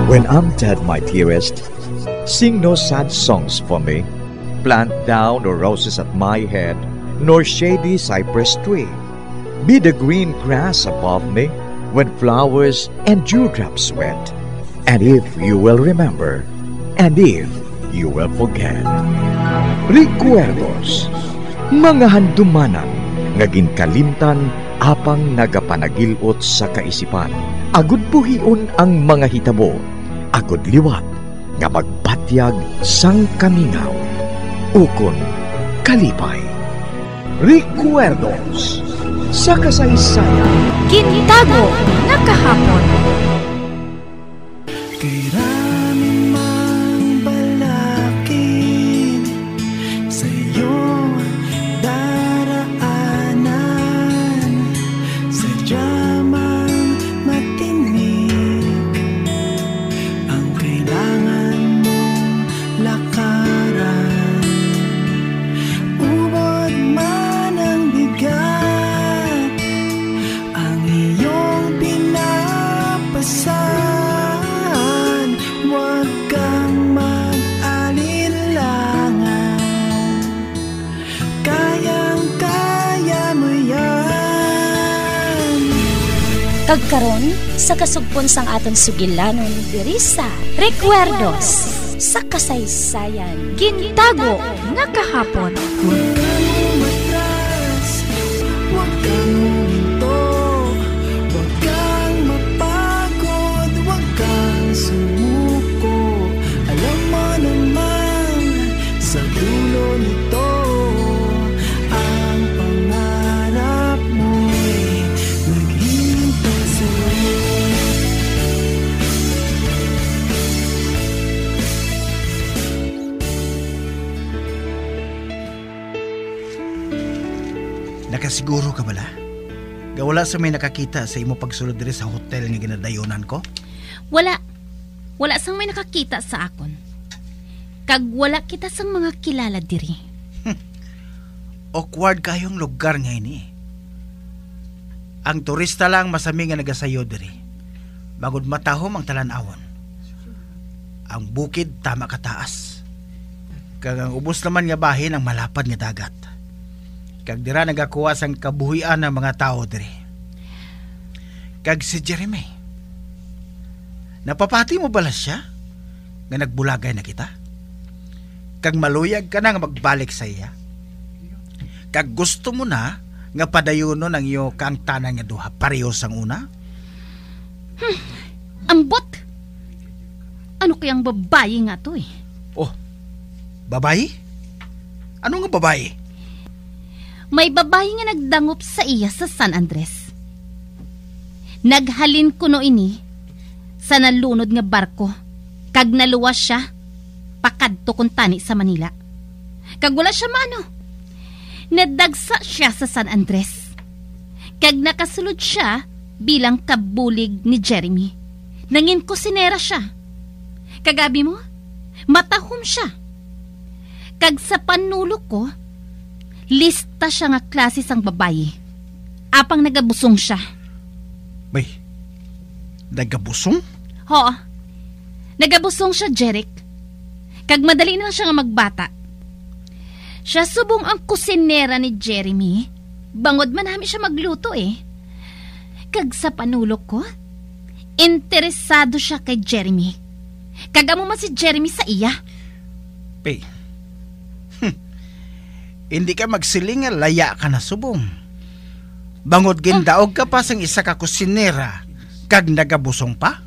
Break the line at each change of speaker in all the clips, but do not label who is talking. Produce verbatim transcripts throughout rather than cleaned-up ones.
When I'm dead, my dearest, sing no sad songs for me. Plant down no roses at my head, nor shady cypress tree. Be the green grass above me when flowers and dewdrops wet. And if you will remember, and if you will forget. Recuerdos, mga handumanan, ngaging kalimtan, apang nagapanagilot sa kaisipan. Agud buhion ang mga hitabo, agud liwat, nga magpatyag sang kamingaw. Ukon kalipay. Recuerdos sa kasaysayan.
Gintago na kahapon. Kagkaron sa kasugpon sang aton sugilanon diri sa Recuerdos sa kasaysayan. Gintago nga kahapon.
Nakasiguro ka bala? Gawala sa may nakakita sa imo pagsulod diri sa hotel nga ginadayonan ko?
Wala. Wala sang may nakakita sa akon. Kag wala kita sang mga kilala diri.
Hmm. Awkward kayong lugar nga ini. Ang turista lang masami nga nagasayo diri. Bagod matahom ang talan-awon. Ang bukid tama kataas. Kag ang ubos naman nga bahin ang malapad nga dagat. Kag dira nagakuha sang kabuhian ng mga tao diri. Kag si Jeremy, napapati mo bala siya nga nagbulagay na kita? Kag maluyag ka na nga magbalik sa iya? Kag gusto mo na nga padayonon ang iyo kaangtanan nga duha pareho sang una?
Hmm, ambot! Ano kayang babayi nga to eh?
Oh, babayi? Ano nga babayi?
May babae nga nagdangop sa iya sa San Andres. Naghalin ko no ini sa nalunod nga barko. Kag naluwas siya pakadto kun tani sa Manila. Kag wala siya mano. Nadagsa siya sa San Andres. Kag nakasulod siya bilang kabulig ni Jeremy. Nangin kusinera siya. Kagabi mo, matahom siya. Kag sa panulo ko, lista siya nga klase sang babayi. Apang nagabusong siya.
Bay, nagabusong?
Oo. Nagabusong siya, Jeric. Kag madali na siya nga magbata. Siya subong ang kusinera ni Jeremy. Bangod man namin siya magluto eh. Kag sa panulok ko, interesado siya kay Jeremy. Kag amo man si Jeremy sa iya.
Bay, hindi ka magsiling nga laya ka na subong. Bangod gindaog ka pa sang isa ka kusinera kag nagabusong pa?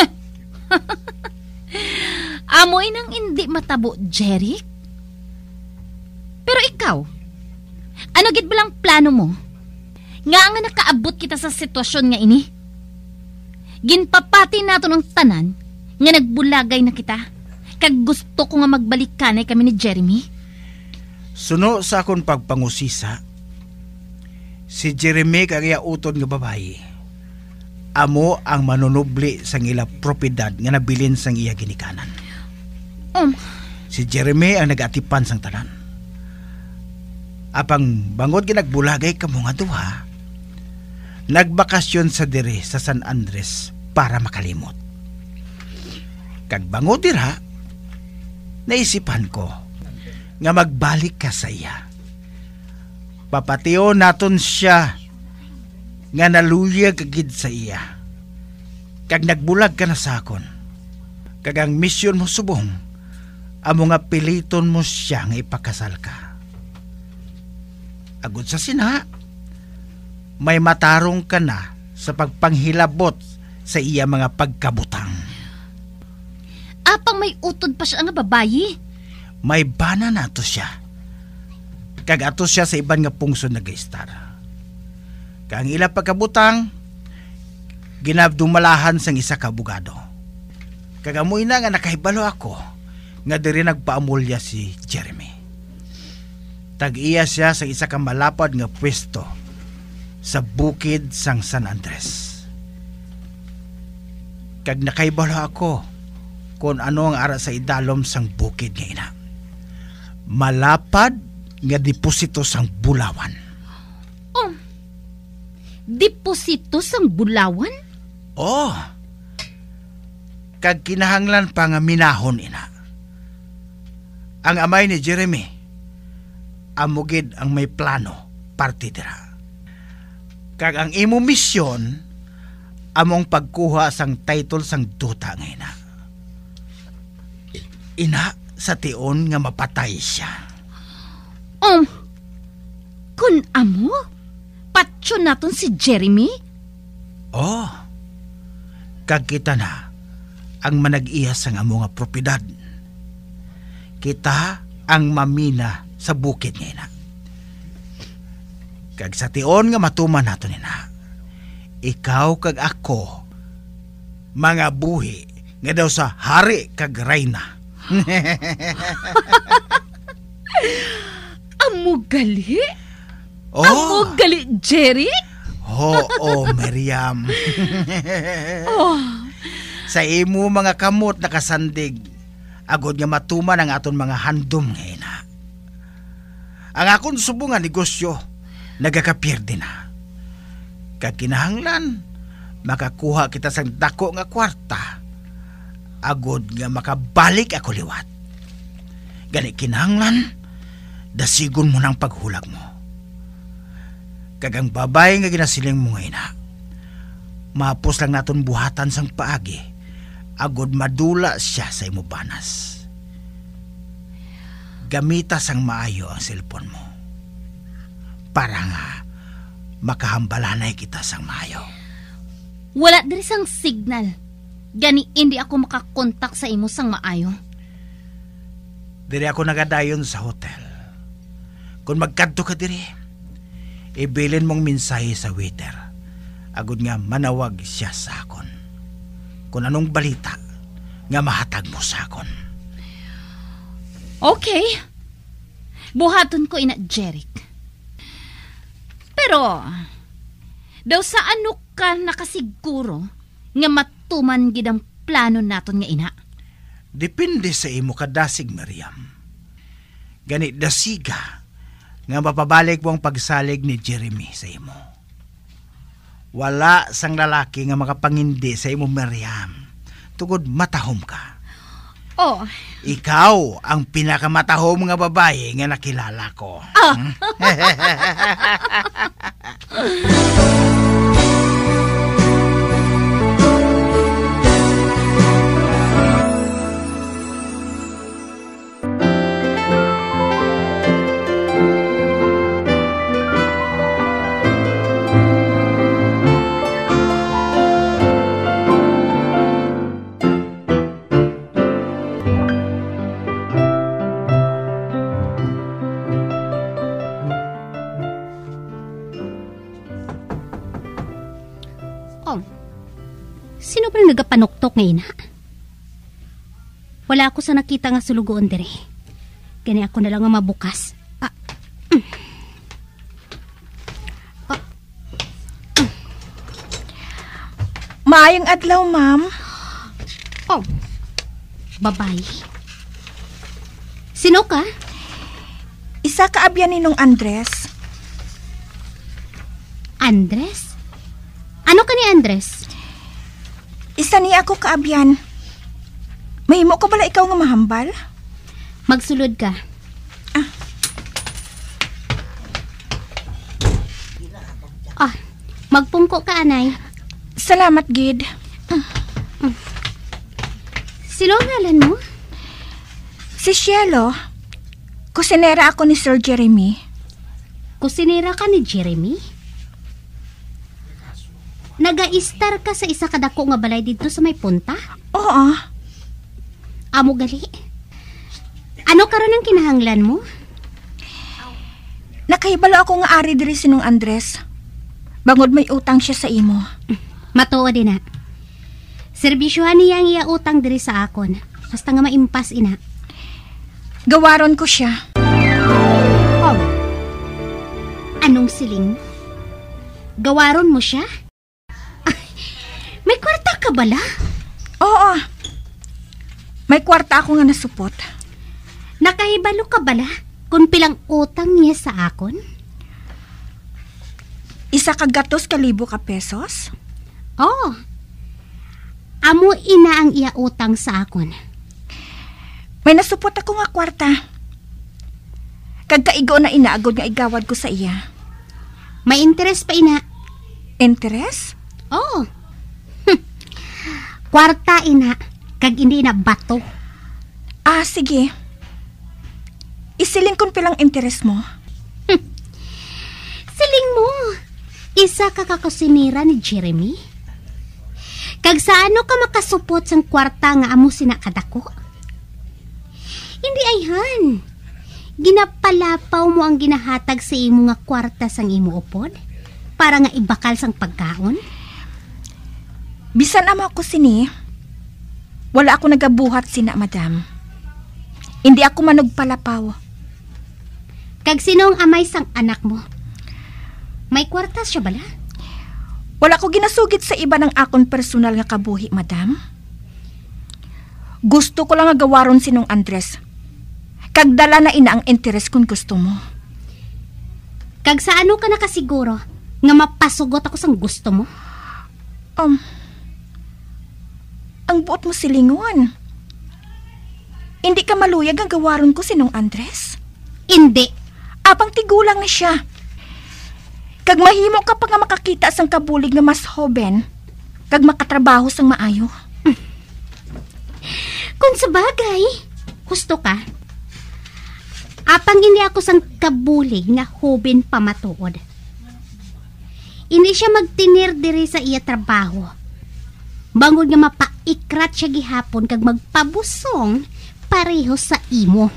Amoy nang hindi matabo, Jeric. Pero ikaw, ano gid balang plano mo? Nga nga nakaabot kita sa sitwasyon nga ini. Ginpapati nato ng tanan nga nagbulagay na kita. Kag gusto ko nga magbalik kanay kami ni Jeremy.
Suno sa akong pagpangusisa, si Jeremy kagaya utod nga babae. Amo ang manunubli sang ila propiedad nga nabilin sang iya ginikanan.
Um.
Si Jeremy ang nag-atipan sang tanan. Apang bangod ginagbulagay ka mo nga duha, nagbakasyon sa dire sa San Andres para makalimot. Kag bango dira, naisipan ko nga magbalik ka sa iya. Papatiyo naton siya nga naluyag kagid sa iya. Kag nagbulag ka na sa akon. Kag ang misyon mo subong, amo nga piliton mo siya nga ipakasal ka. Agud sa sina, may matarong ka na sa pagpanghilabot sa iya mga pagkabutang.
Apang may utod pa siya nga babayi.
May bana na ato siya. Kag ato siya sa iban nga pungsod na gaistar. Kag ang ila pagkabutang, ginabdumalahan sang isa ka abogado. Kag amoy na nga nakahibalo ako nga diri nagpaamulya si Jeremy. Tag-iya siya sa isa ka malapad nga pwesto sa bukid sang San Andres. Kag nakahibalo ako kung ano ang ara sa idalom sang bukid nga ina. Malapad nga deposito sang bulawan.
Oh, deposito sang bulawan?
Oh, kag kinahanglan pa nga minahon ina. Ang amay ni Jeremy, amugid ang may plano parte dira. Kag ang imo misyon, among pagkuha sang title sang duta nga ina. Ina, sa tion nga mapatay siya.
Um, kun amo? Patso naton si Jeremy?
Oh, kag kita na ang manag-iya sang amo nga propiedad. Kita ang mamina sa bukid nga ina. Kag sa tion nga matuman nato nina, ikaw kag ako, mga buhi nga daw sa hari kag reyna.
Amo gali?
Oh.
Amo gali, Jerry?
Oo, oh, Miriam.
Oh.
Sa imo mga kamot nakasandig, agod nga matuman ang aton mga handom nga ina. Ang akong subong nga negosyo, nagakapirdi na. Kag kinahanglan, makakuha kita sa dako nga kwarta, agod nga makabalik ako liwat. Gani kinahanglan, dasigon mo ng paghulag mo. Kagang babay nga ginasiling mo nga ina, mapos lang naton buhatan sang paagi, agod madula siya sa imo banas. Gamita sang maayo ang cellphone mo, para nga makahambalanay kita sang maayo.
Wala diri sang signal. Gani hindi ako makakontak sa imo sang maayo.
Diri ako nagadayon sa hotel. Kung magkadto ka diri, ibilin mong mensahe sa waiter. Agud nga manawag siya sa akon. Kung anong balita nga mahatag mo sa akon.
Okay. Buhaton ko ina, Jeric. Pero, daw sa ano ka nakasiguro nga matuman gid ang plano naton nga ina?
Depende sa imo kadasig, Miriam. Gani dasiga nga mapabalik mo ang pagsalig ni Jeremy sa imo. Wala sang lalaki nga makapangindi sa imo, Miriam, tugod matahom ka.
Oh.
Ikaw ang pinakamatahom nga babae nga nakilala ko.
Ah.
Sino ba nagapanuktok ngayon, ha? Wala ako sa nakita nga sulugoon dire. Gani ako na lang nga mabukas. Ah. Mm. Ah. Mm.
Maayong adlaw, ma'am.
Oh, babae. Sino ka?
Isa ka abyan ninong Andres.
Andres? Ano ka ni Andres?
Isa ni ako kaabyan. Mahimo ka bala ikaw nga mahambal?
Magsulod ka. Ah, magpungko ka, anay.
Salamat, Gid.
Sino ang ngalan mo?
Si Cielo. Kusinera ako ni Sir Jeremy.
Kusinera ka ni Jeremy? Naga-star ka sa isa kadako nga balay dito sa may punta?
Oo.
Amo gali. Ano karon ang kinahanglan mo?
Nakahibalo ako nga ari diri sinong Andres. Bangod may utang siya sa imo.
Matuod din na. Serbisyuhan niya ang iya utang diri sa akon. Basta nga maimpas ina.
Gawaron ko siya.
Oh. Anong siling? Gawaron mo siya? Ay, may kwarta ka bala?
Oo. May kwarta ako nga nasupot.
Nakahibalo ka bala kung pilang utang niya sa akon?
Isa ka gatos kalibo ka pesos?
Oh. Amo ina ang iya utang sa akon.
May nasupot ako nga kwarta. Kag kaigo na inaagod nga igawad ko sa iya.
May interes pa ina.
Interes?
Oh. Kwarta ina. Kag hindi na bato.
Ah, sige. Isiling kon pilang interes mo.
Siling mo. Isa ka kakusinira ni Jeremy? Kag sa ano ka makasupot sang kwarta nga amo sinakadako? Hindi ayhan. Ginapalapaw mo ang ginahatag sa imo nga kwarta sang imo upod? Para nga ibakal sang pagkaon?
Bisan amo ako sini, wala ako nagabuhat sina, madam. Hindi ako manugpalapaw.
Kag sino ang amay sang anak mo? May kwarta siya bala?
Wala ko ginasugit sa iba ng akon personal nga kabuhi, madam. Gusto ko lang nga gawaron sinong Andres. Kagdala na ina ang interes kung gusto mo.
Kag sa ano ka nakasiguro nga mapasugot ako sang gusto mo?
Um, ang buot mo silingon. Hindi ka maluyag ang gawaron ko sinong Andres?
Hindi.
Apang tigulang na siya. Kag mahimo ka pa nga makakita sang kabulig nga mas hoben, kag makatrabaho sang maayo.
Kung sa bagay, gusto ka. Apang hindi ako sang kabulig nga hoben pamatuod. Hindi siya magtinir diri sa iya trabaho. Bangod nga mapaikrat siya gihapon kag magpabusong pareho sa imo.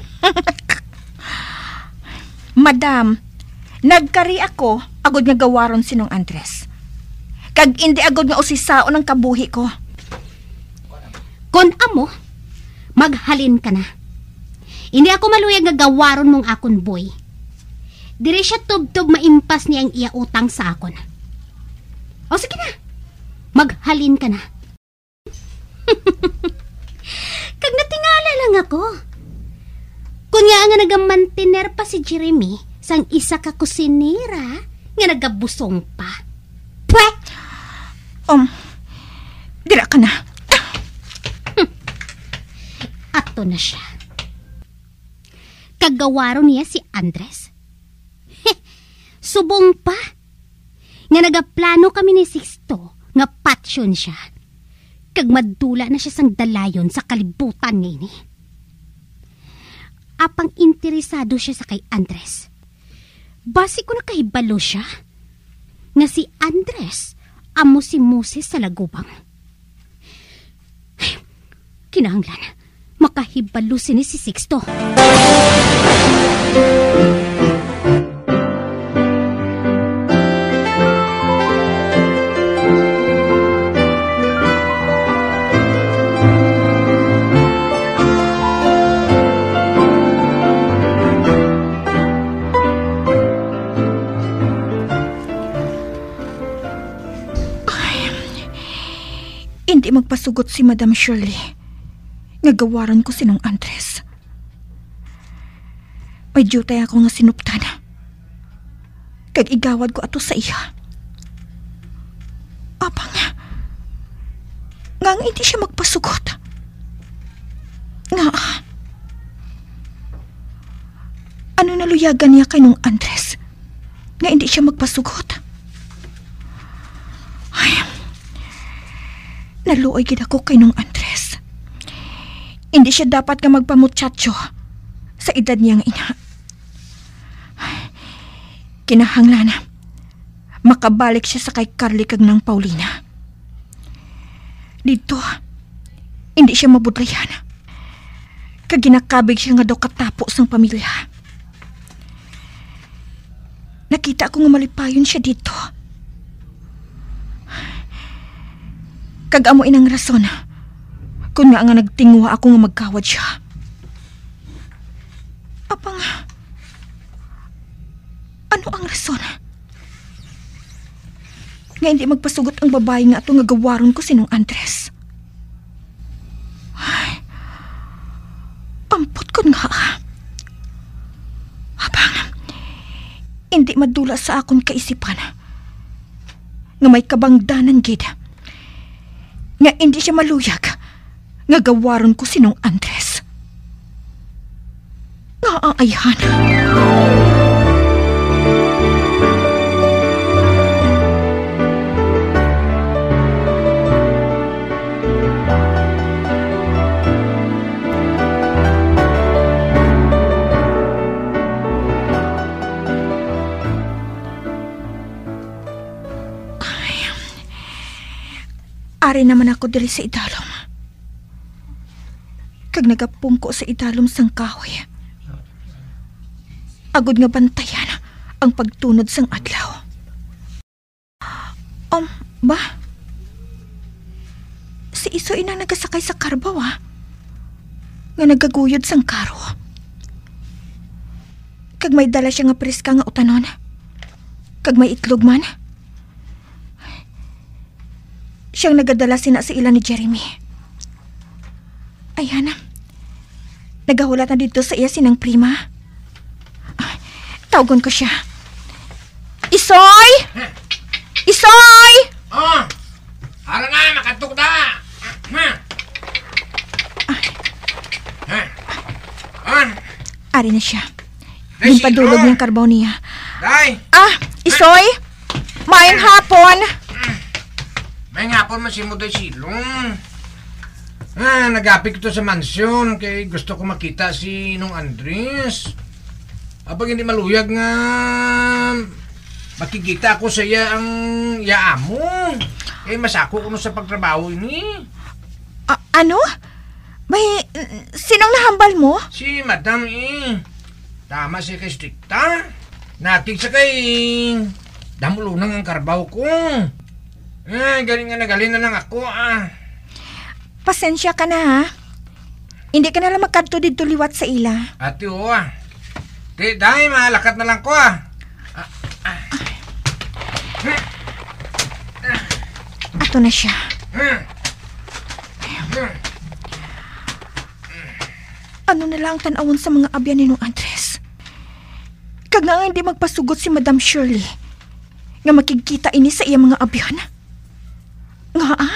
Madam, nagkari ako agod nga gawaron sinong Andres. Kag hindi agod nga usisaon ang kabuhi ko.
Kon amo, maghalin ka na. Hindi ako maluyag nga gawaron mong akon boy. Dire siya tub-tub maimpas niya ang iya utang sa akon. O sige na, maghalin ka na. Kag natingala lang ako. Kunya nga nagamantiner pa si Jeremy sang isa ka kusinera nga nagabusong pa. Pwe!
Um, dira ka na.
Ato na siya. Kagawaro niya si Andres. Heh, subong pa. Nga nagaplano kami ni Sixto nga patsyon siya. Kag madula na siya sang dalayon sa kalibutan niya ini. Apang interesado siya sa kay Andres. Basi ko na kahibalo siya nga si Andres amo si Moses sa lagubang. Ay, kinahanglan makahibalo sini si Sixto.
Hindi magpasugot si Madam Shirley. Nagawaran ko sinong Andres. May jutay ako nga sinuptan. Kag igawad ko ato sa iya. Apa nga. Nga nga hindi siya magpasugot. Nga, ano naluyagan niya kay nung Andres nga hindi siya magpasugot? Ay, naluoy gid ako kay nung Andres. Hindi siya dapat nga magpamutsatso sa edad niyang ina. Kinahanglan na makabalik siya sa kay Carly kag nang Paulina. Dito, hindi siya mabudlayan. Kag ginakabig siya nga daw katapo sang pamilya. Nakita ko nga malipayon siya dito. Kag amo inang rason kung nga nga nagtingwa ako nga magkawad siya. Apang, ano ang rason? Nga hindi magpasugot ang babae nga ato nga gawaron ko sinong Andres. Ay, ampot ko nga. Apang, hindi madula sa akon kaisipan nga may kabangdanan gid nga hindi siya maluyag nga gawaron ko sinong Andres. Nga aayhan. Ari naman ako diri sa idalom. Kag nagapungko sa idalom sang kahoy. Agod nga bantayan ang pagtunod sang adlaw. Um, ba? Si Iso ina nagasakay sa karbaw, ah. Nga nagaguyod sang karo. Kag may dala siya nga preska nga utanon. Kag may itlog man. Siyang nagadala sina sa ila ni Jeremy. Ayan, nagahulat na dito sa iya sinang prima. Ah, tawagon ko siya. Isoy! Isoy!
Oh! Ara na, makatuk na! Ha? Ha? On!
Ari na siya. Yung padulog niyang karbaw niya.
Day!
Ah, Isoy! Mayang hapon!
May ngapon man si Muday Silong. Ah, nag-apik ito sa mansyon kay gusto ko makita si nung Andres. Abang hindi maluyag nga makikita ko sa iya ang yaamo. Eh, masako ko mo sa pagtrabaho ini.
A- ano? May sinong nahambal mo?
Si Madam eh. Tama siya kay strikta. Natig sa kay damulunang ang karbaw ko. Eh, galing nga nagaling na lang ako, ah.
Pasensya ka na, ha? Hindi ka na lang magkanto dito liwat sa ila.
Ate, oo, ah. Di, dahil malakat na lang ko, ah. ah, ah.
Ato na siya. Ano na lang tanawon sa mga abyan ni nung Andres? Kag nga hindi magpasugot si Madam Shirley nga makikita ini sa iya mga abyan. Nga ah?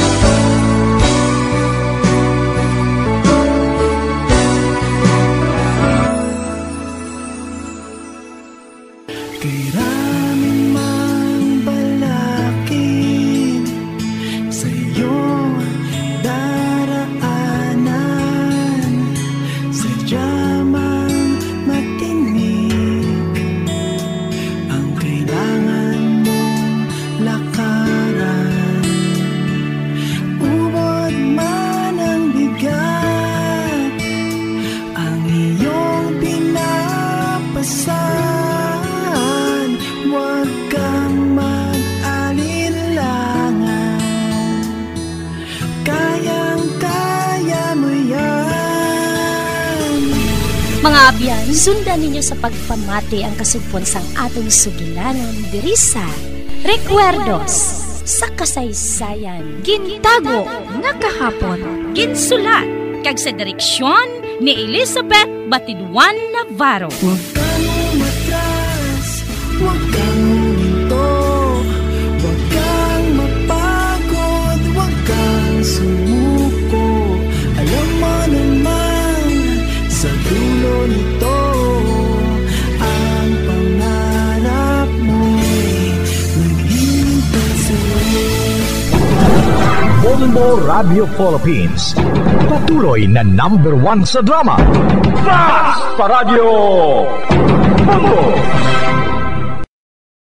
Kailangan mang balakin sa'yo daraanan, sadya mang matinig ang kailangan mong lakaran. Ubod man ang bigat ang iyong pinapasan, huwag kang mag-alilangan, kayang-kaya mo yan.
Mga abyan, sundan ninyo sa pagpamati ang kasugpon sang atong sugilanon diri sa Recuerdos sa kasaysayan. Gintago nga kahapon, ginsulat kag sa direksyon ni Elizabeth Batiduan Navarro.
Huwag kang umatras, huwag kang huminto, huwag kang mapagod, huwag kang sumuko. Alam mo naman
Bombo Radio Philippines. Patuloy na number one sa drama. Fast Paradyo Bombo!